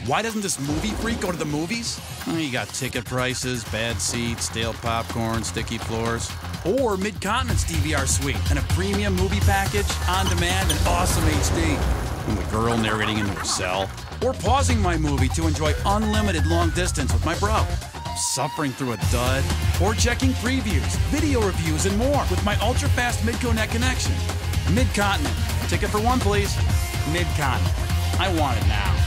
Why doesn't this movie freak go to the movies? Well, you got ticket prices, bad seats, stale popcorn, sticky floors. Or Mid-Continent's DVR suite and a premium movie package, on demand, and awesome HD. And the girl narrating into her cell. Or pausing my movie to enjoy unlimited long distance with my bro. Suffering through a dud. Or checking previews, video reviews, and more with my ultra-fast Midco net connection. Mid-Continent. Ticket for one, please. Mid-Continent. I want it now.